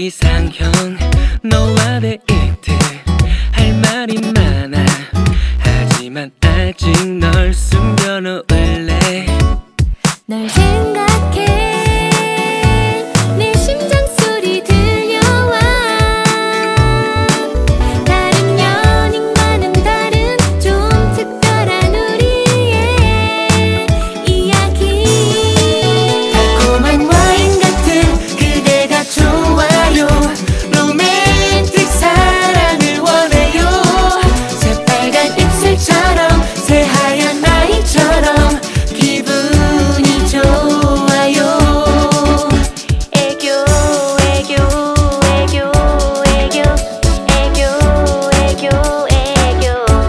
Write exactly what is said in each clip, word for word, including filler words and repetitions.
이상형 너와 데이트 할 말이 많아. 하지만 아직 널 숨겨놓을래. 널 생각해 내 심장 소리 들려와. 다른 연인과는 다른 좀 특별한 우리의 이야기. 달콤한 와인 같은 그대가 좋아요. 로맨틱 사랑을 원해요. 새빨간 입술처럼 새하얀 아이처럼 기분이 좋아요. 애교 애교 애교 애교 애교 애교 애교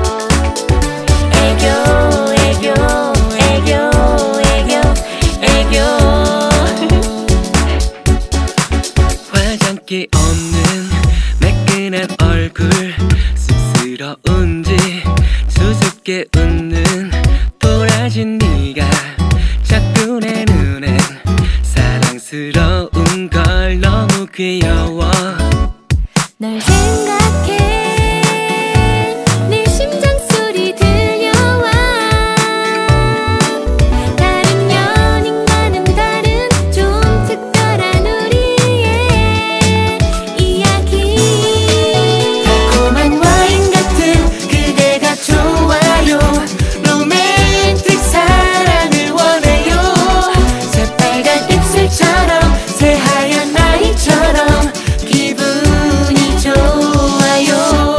애교 애교 애교 애교 애교 화장기 없는 매끈한 얼굴 쑥스러운지 수줍게 웃는 도라진 네가 자꾸 내 눈엔 사랑스러운 걸. 너무 귀여워. 널 생각해 내 심장 소리 들려와. 다른 연인과는 다른 좀 특별한 우리의 이야기. 달콤한 와인 같은 그대가 좋아요. 로맨틱 사랑을 원해요. 새빨간 입술처럼 새하얀 아이처럼 기분이 좋아요.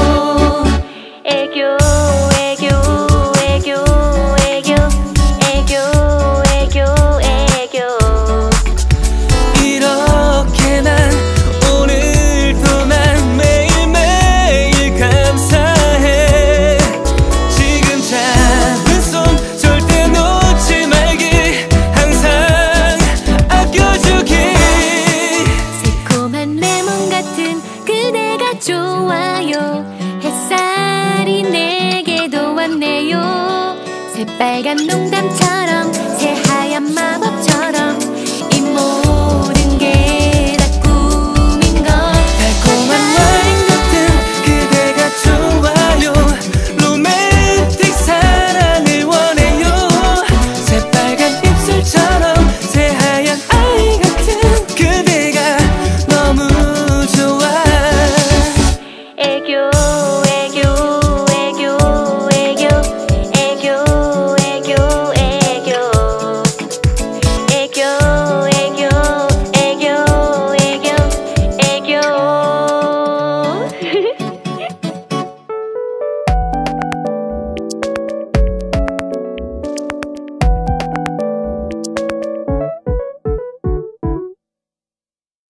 애교 애교 애교 애교 애교 애교 애교 이렇게만 오늘도 난 매일매일 감사해. 지금 잡은 손 절대 놓지 말기. 항상 아껴주기. 새콤한 레몬 같은 그대가 좋아요. 햇살이 내게도 왔네요. 새빨간 농담처럼